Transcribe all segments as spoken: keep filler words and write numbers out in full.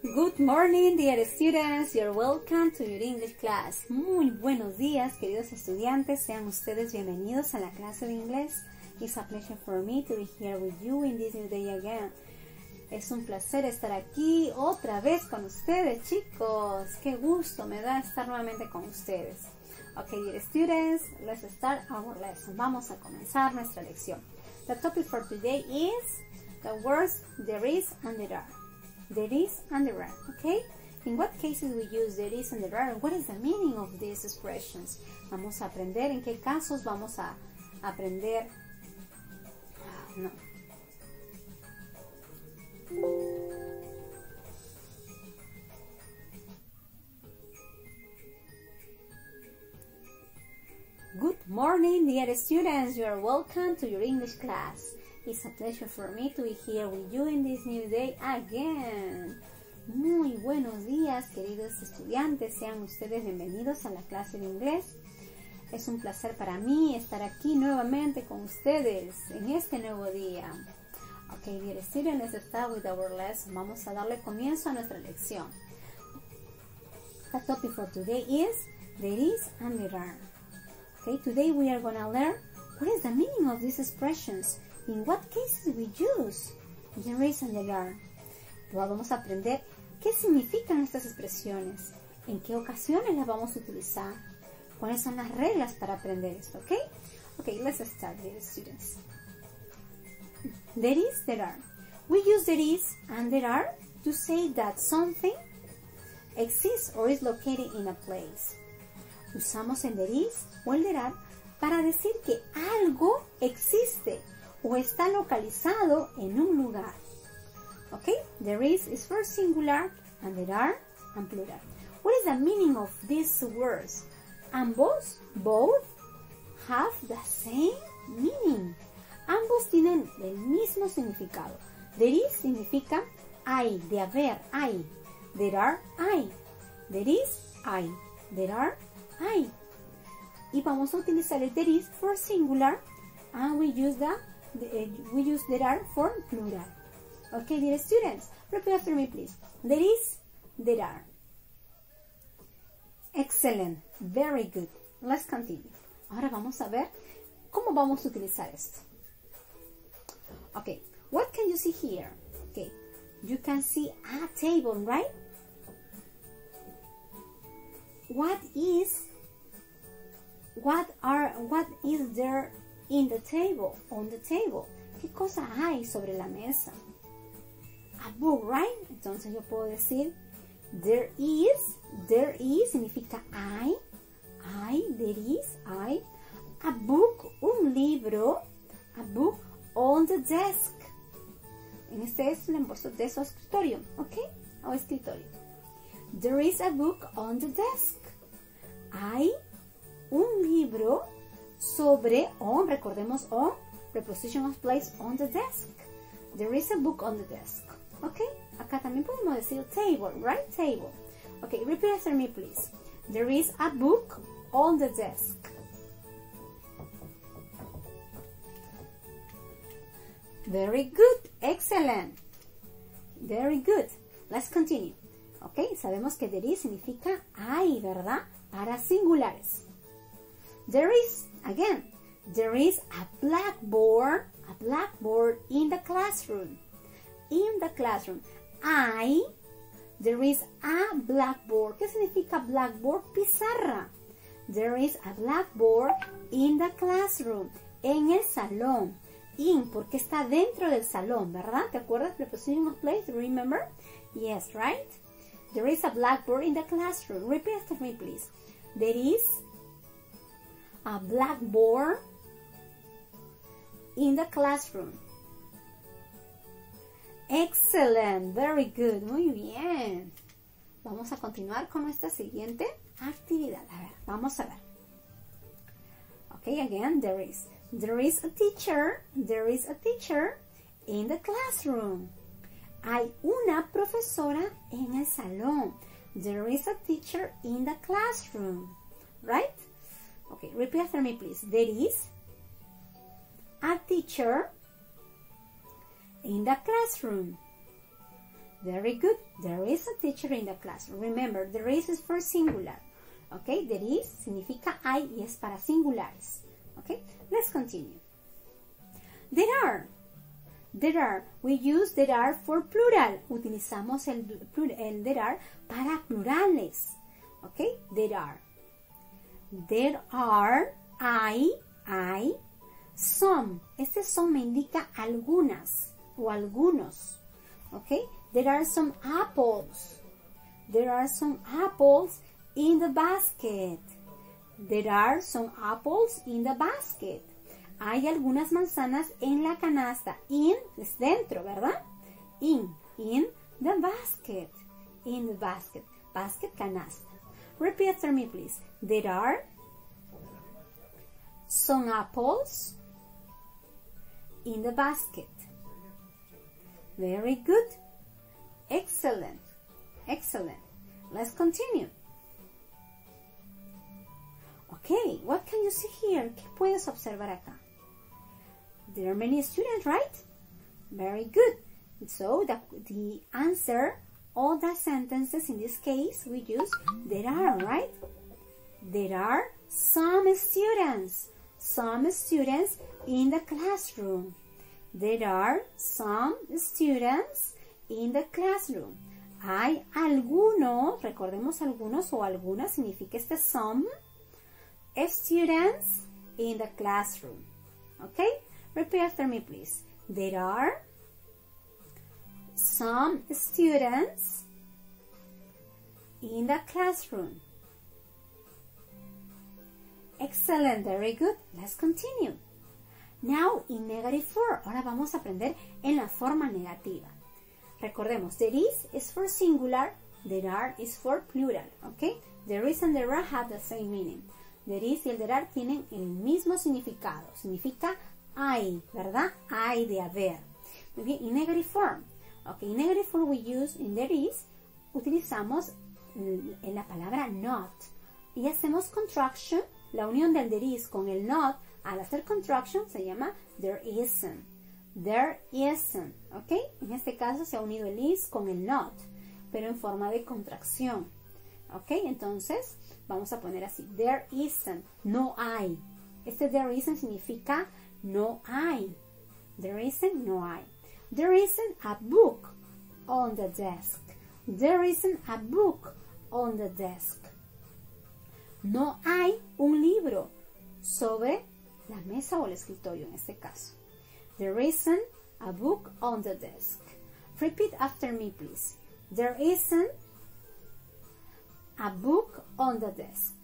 Good morning, dear students. You're welcome to your English class. Muy buenos días, queridos estudiantes. Sean ustedes bienvenidos a la clase de inglés. It's a pleasure for me to be here with you in this new day again. Es un placer estar aquí otra vez con ustedes, chicos. Qué gusto me da estar nuevamente con ustedes. Okay, dear students, let's start our lesson. Vamos a comenzar nuestra lección. The topic for today is the words there is and there are. There is and there are, okay? In what cases we use there is and there are? What is the meaning of these expressions? Vamos a aprender en qué casos vamos a aprender. Ah, no. Good morning, dear students. You are welcome to your English class. It's a pleasure for me to be here with you in this new day again. Muy buenos días, queridos estudiantes. Sean ustedes bienvenidos a la clase de inglés. Es un placer para mí estar aquí nuevamente con ustedes en este nuevo día. Okay, dear students, let's start with our lesson. Vamos a darle comienzo a nuestra lección. The topic for today is there is and there are. Okay, today we are going to learn what is the meaning of these expressions. In what cases we use there is and there are. Vamos a aprender qué significan estas expresiones, en qué ocasiones las vamos a utilizar, cuáles son las reglas para aprender esto, ¿ok? Ok, let's start, dear students. There is, there are. We use there is and there are to say that something exists or is located in a place. Usamos el there is o el there are para decir que algo existe o está localizado en un lugar. Okay, there is is for singular and there are and plural. What is the meaning of these words? Ambos, both, have the same meaning. Ambos tienen el mismo significado. There is significa hay, de haber, hay. There are, hay. There is, hay. There are, hay. Y vamos a utilizar el there is for singular and we use the we use there are for plural. Okay, dear students, repeat after me, please. There is, there are. Excellent, very good. Let's continue. Ahora vamos a ver cómo vamos a utilizar esto. Okay, what can you see here? Okay, you can see a table, right? What is, what are, what is there in the table, on the table? ¿Qué cosa hay sobre la mesa? A book, right? Entonces yo puedo decir there is, there is significa hay, hay, there is, hay. A book, un libro, a book on the desk. En este es el embolso de su escritorio, ¿ok? O escritorio. There is a book on the desk. Hay un libro sobre, on, recordemos on, preposition of place on the desk. There is a book on the desk. Ok, acá también podemos decir table, right? Table. Ok, repeat after me, please. There is a book on the desk. Very good, excellent. Very good. Let's continue. Ok, sabemos que there is significa hay, ¿verdad? Para singulares. There is, again, there is a blackboard, a blackboard in the classroom. In the classroom. I, there is a blackboard. ¿Qué significa blackboard? Pizarra. There is a blackboard in the classroom. En el salón. In, porque está dentro del salón, ¿verdad? ¿Te acuerdas? Preposition of place, remember? Yes, right? There is a blackboard in the classroom. Repeat after me, please. There is a blackboard in the classroom. Excellent, very good, muy bien. Vamos a continuar con nuestra siguiente actividad. A ver, vamos a ver. Okay, again, there is. There is a teacher, there is a teacher in the classroom. Hay una profesora en el salón. There is a teacher in the classroom. Right? Okay, repeat after me, please. There is a teacher in the classroom. Very good. There is a teacher in the class. Remember, there is is for singular. Okay, there is significa hay y es para singulares. Okay, let's continue. There are. There are. We use there are for plural. Utilizamos el, el there are para plurales. Okay, there are. There are, hay, hay, some. Este some me indica algunas o algunos. Okay, there are some apples. There are some apples in the basket. There are some apples in the basket. Hay algunas manzanas en la canasta. In es dentro, ¿verdad? In, in the basket. In the basket. Basket, canasta. Repeat after me, please. There are some apples in the basket. Very good. Excellent. Excellent. Let's continue. Okay, what can you see here? ¿Qué puedes observar acá? There are many students, right? Very good. So the, the answer, all the sentences in this case, we use there are, right? There are some students. Some students in the classroom. There are some students in the classroom. Hay algunos, recordemos algunos o algunas, significa este some, students in the classroom. Okay? Repeat after me, please. There are some students in the classroom. Excellent, very good. Let's continue. Now in negative form. Ahora vamos a aprender en la forma negativa. Recordemos, there is is for singular, there are is for plural, okay? There is and there are have the same meaning. There is y el there are tienen el mismo significado. Significa hay, ¿verdad? Hay de haber. Muy bien, in negative form. Okay, in negative form we use in there is, utilizamos en la palabra not. Y hacemos contraction. La unión del there is con el not, al hacer contraction, se llama there isn't. There isn't, ¿ok? En este caso se ha unido el is con el not, pero en forma de contracción, ¿ok? Entonces, vamos a poner así, there isn't, no hay. Este there isn't significa no hay. There isn't, no hay. There isn't a book on the desk. There isn't a book on the desk. No hay un libro sobre la mesa o el escritorio en este caso. There isn't a book on the desk. Repeat after me, please. There isn't a book on the desk.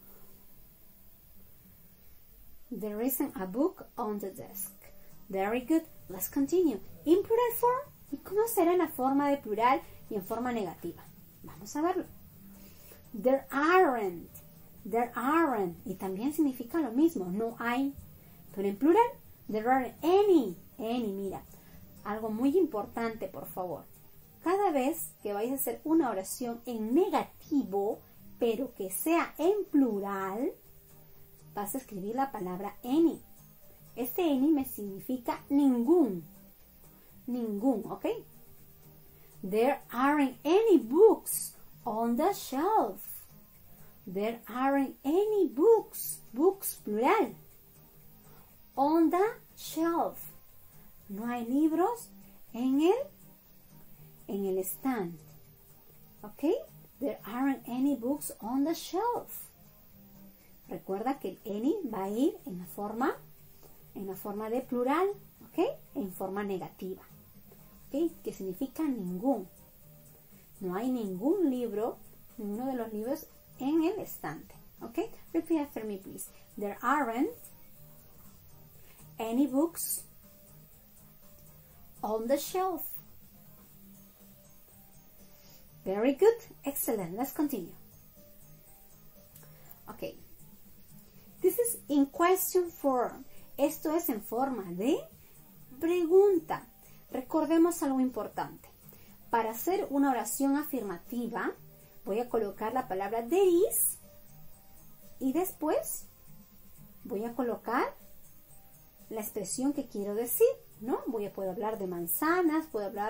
There isn't a book on the desk. Very good. Let's continue. In plural form. ¿Y cómo será en la forma de plural y en forma negativa? Vamos a verlo. There aren't. There aren't. Y también significa lo mismo. No hay. Pero en plural, there aren't any. Any, mira. Algo muy importante, por favor. Cada vez que vais a hacer una oración en negativo, pero que sea en plural, vas a escribir la palabra any. Este any me significa ningún. Ningún, ¿ok? There aren't any books on the shelf. There aren't any books, books plural, on the shelf. No hay libros en el, en el stand. ¿Ok? There aren't any books on the shelf. Recuerda que el any va a ir en la forma, en la forma de plural, ¿ok? En forma negativa. ¿Ok? Que significa ningún. No hay ningún libro, ninguno de los libros en el estante. ¿Ok? Repeat after me, please. There aren't any books on the shelf. Very good. Excellent. Let's continue. Okay. This is in question form. Esto es en forma de pregunta. Recordemos algo importante. Para hacer una oración afirmativa, voy a colocar la palabra there is y después voy a colocar la expresión que quiero decir, ¿no? Voy a poder hablar de manzanas, puedo hablar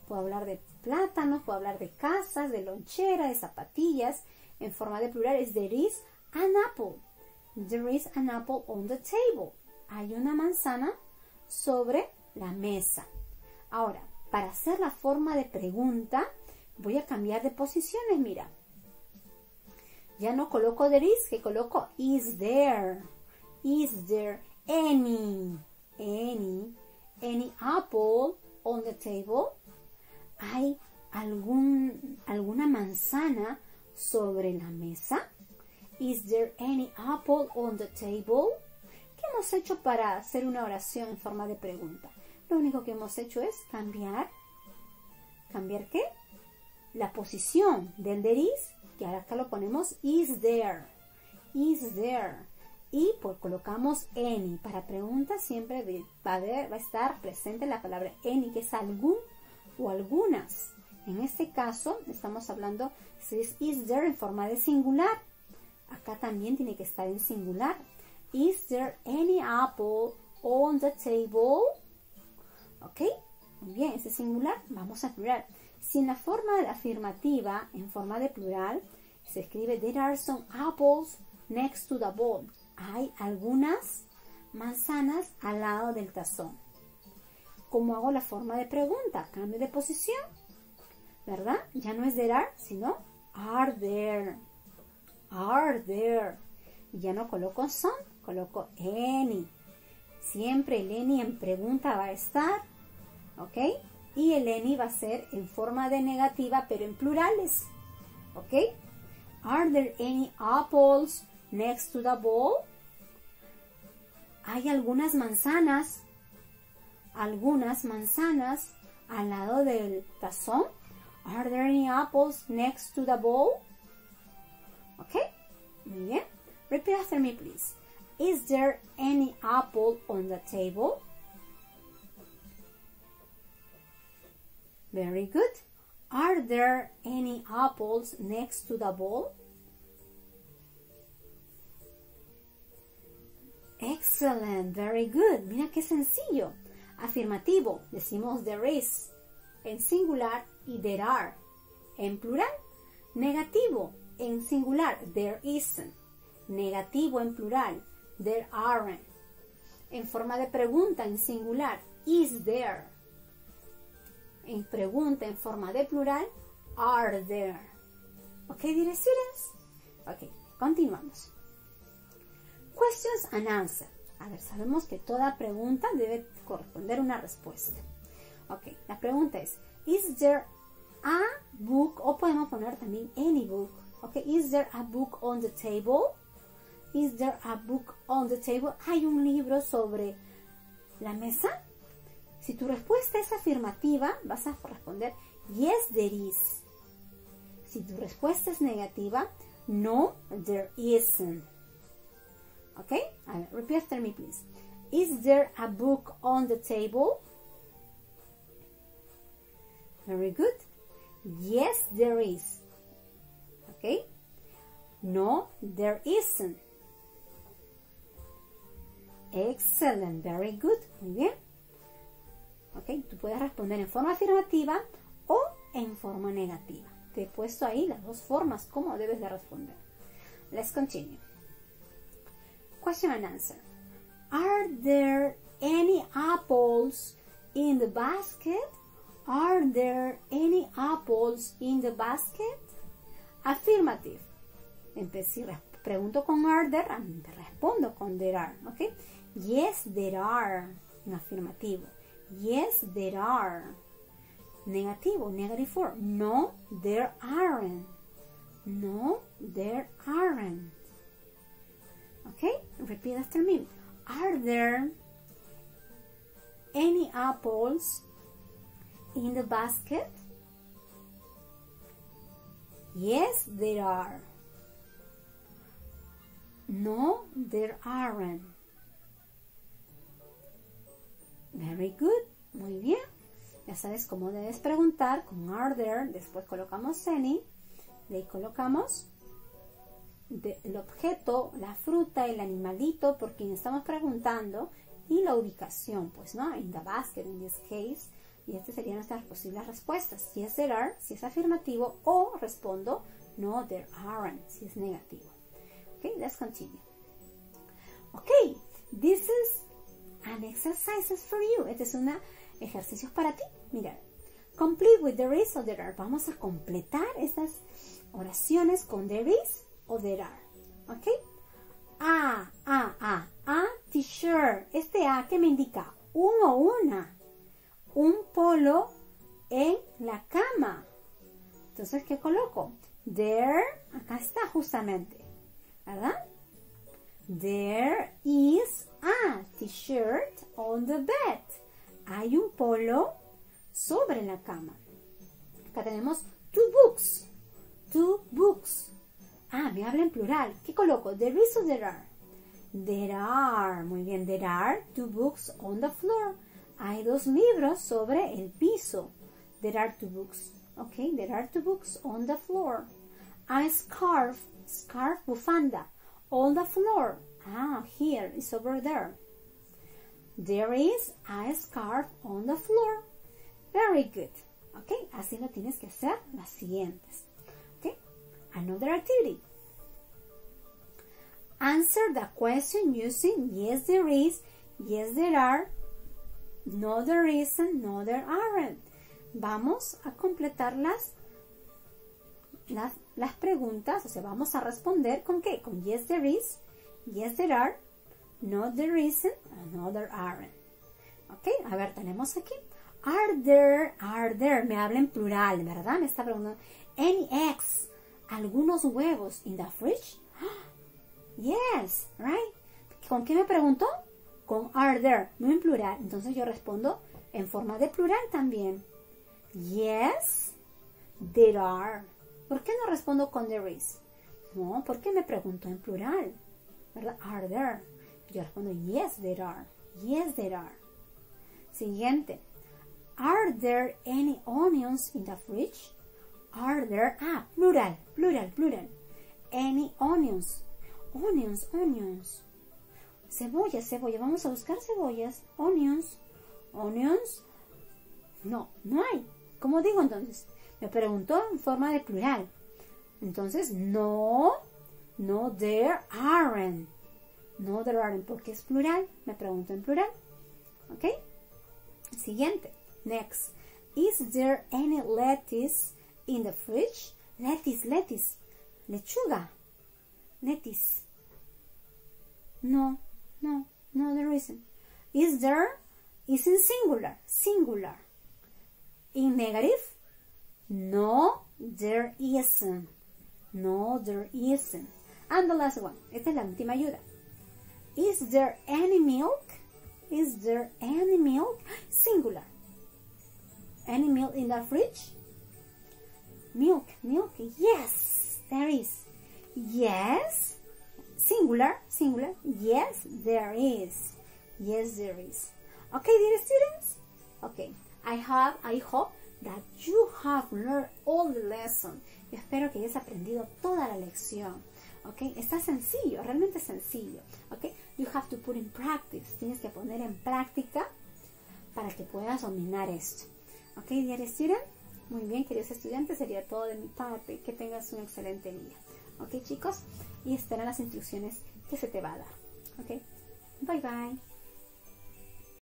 Puedo hablar de plátanos, puedo hablar de casas, de lonchera, de zapatillas. En forma de plural es there is an apple. There is an apple on the table. Hay una manzana sobre la mesa. Ahora, para hacer la forma de pregunta, voy a cambiar de posiciones, mira. Ya no coloco there is, que coloco is there. Is there any, any, any apple on the table? ¿Hay algún, alguna manzana sobre la mesa? Is there any apple on the table? ¿Qué hemos hecho para hacer una oración en forma de pregunta? Lo único que hemos hecho es cambiar, ¿cambiar qué? La posición del there is, que ahora acá lo ponemos is there, is there. Y pues colocamos any. Para preguntas siempre va a, haber, va a estar presente la palabra any, que es algún o algunas. En este caso estamos hablando si es is there en forma de singular. Acá también tiene que estar en singular. Is there any apple on the table? ¿Ok? Muy bien, ese singular vamos a plural. Si en la forma de afirmativa, en forma de plural, se escribe there are some apples next to the bowl. Hay algunas manzanas al lado del tazón. ¿Cómo hago la forma de pregunta? Cambio de posición, ¿verdad? Ya no es there are, sino are there. Are there. Y ya no coloco some, coloco any. Siempre el any en pregunta va a estar, ¿ok? Y el any va a ser en forma de negativa, pero en plurales, ¿ok? Are there any apples next to the bowl? Hay algunas manzanas, algunas manzanas al lado del tazón. Are there any apples next to the bowl? ¿Ok? Muy bien. Repeat after me, please. Is there any apple on the table? Very good. Are there any apples next to the bowl? Excellent. Very good. Mira qué sencillo. Afirmativo. Decimos there is en singular y there are en plural. Negativo en singular. There isn't. Negativo en plural. There aren't. En forma de pregunta en singular. Is there. En pregunta en forma de plural. Are there. Ok, dear students? Ok, continuamos. Questions and answers. A ver, sabemos que toda pregunta debe corresponder una respuesta. Ok, la pregunta es, is there a book? O podemos poner también any book. Ok, is there a book on the table? Is there a book on the table? ¿Hay un libro sobre la mesa? Si tu respuesta es afirmativa, vas a responder yes, there is. Si tu respuesta es negativa, no, there isn't. ¿Ok? A ver, repeat after me, please. Is there a book on the table? Very good. Yes, there is. ¿Ok? No, there isn't. Excellent. Very good. Muy bien. ¿Ok? Tú puedes responder en forma afirmativa o en forma negativa. Te he puesto ahí las dos formas como debes de responder. Let's continue. Question and answer. Are there any apples in the basket? Are there any apples in the basket? Affirmative. Empecé, pregunto con are there, respondo con there are. ¿Ok? Yes, there are. En afirmativo. Yes, there are. Negativo, negative form. No, there aren't. No, there aren't. Okay, repeat after me. Are there any apples in the basket? Yes, there are. No, there aren't. Very good. Muy bien. Ya sabes cómo debes preguntar con are there. Después colocamos any. De ahí colocamos de, el objeto, la fruta, el animalito por quien estamos preguntando y la ubicación, pues, ¿no? In the basket, in this case, Y estas serían nuestras posibles respuestas. Yes, there are, si es afirmativo, o respondo, no, there aren't, si es negativo. Okay, let's continue. Okay, this is an exercise for you. Este es un ejercicio para ti. Mira, complete with there is or there are. Vamos a completar estas oraciones con there is o there are. Ok. A, a, a, a, t-shirt. Este a que me indica un o una. Un polo en la cama. Entonces, ¿qué coloco? There, acá está justamente. ¿Verdad? There is a t-shirt on the bed. Hay un polo sobre la cama. Acá tenemos two books. Two books. Ah, me habla en plural. ¿Qué coloco? There is o there are? There are. Muy bien. There are two books on the floor. Hay dos libros sobre el piso. There are two books. Okay, there are two books on the floor. A scarf. Scarf, bufanda. On the floor. Ah, here is over there. There is a scarf on the floor. Very good. Okay, así lo tienes que hacer las siguientes. Okay, another activity. Answer the question using yes there is, yes there are, no there isn't, no there aren't. Vamos a completar las, las, las preguntas, o sea, vamos a responder con qué? Con yes there is, yes there are, no there isn't, no there aren't. Ok, a ver, tenemos aquí. Are there, are there, me habla en plural, ¿verdad? Me está preguntando. Any eggs, algunos huevos in the fridge? Yes, right. ¿Con qué me preguntó? Con are there, no en plural. Entonces yo respondo en forma de plural también. Yes, there are. ¿Por qué no respondo con there is? No, porque me preguntó en plural, ¿verdad? Are there. Yo respondo yes, there are. Yes, there are. Siguiente. Are there any onions in the fridge? Are there, ah, plural, plural, plural. Any onions. Onions, onions. Cebolla, cebolla. Vamos a buscar cebollas. Onions. Onions. No, no hay. ¿Cómo digo entonces? Me preguntó en forma de plural. Entonces, no, no, there aren't. No, there aren't, porque es plural. Me pregunto en plural. ¿Ok? Siguiente. Next. Is there any lettuce in the fridge? Lettuce, lettuce. Lechuga. Lettuce. No, no, no, there isn't. Is there? Is in singular. Singular. In negative? No, there isn't. No, there isn't. And the last one. Esta es la última ayuda. Is there any milk? Is there any milk? Singular. Any milk in the fridge? Milk, milk. Yes, there is. Yes. Singular, singular. Yes, there is. Yes, there is. Okay, dear students? Okay. I have, I hope that you have learned all the lesson. Yo espero que hayas aprendido toda la lección. Okay, está sencillo, realmente sencillo. Okay, you have to put in practice. Tienes que poner en práctica para que puedas dominar esto. Okay, dear student. Muy bien, queridos estudiantes, sería todo de mi parte. Que tengas un excelente día. Ok, chicos, y espera las instrucciones que se te va a dar. Ok, bye bye.